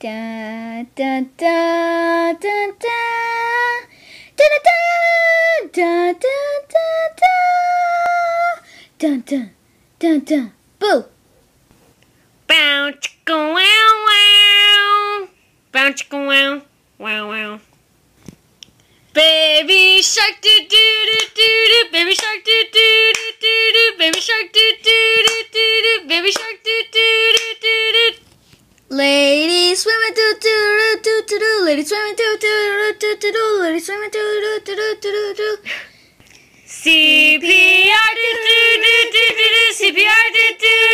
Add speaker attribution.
Speaker 1: Da da da da da da da da da da da da da da boo.
Speaker 2: Bow chicka wow wow. Bow chicka wow wow wow. Baby shark do do do do do. Baby shark do do do do do. Baby shark do do do do do. Baby shark do do do do do.
Speaker 1: Lady swimming do do do do do. Lady swimming do do do do do. Lady swimming do do do do do.
Speaker 2: CPR do do do do do do. CPR do do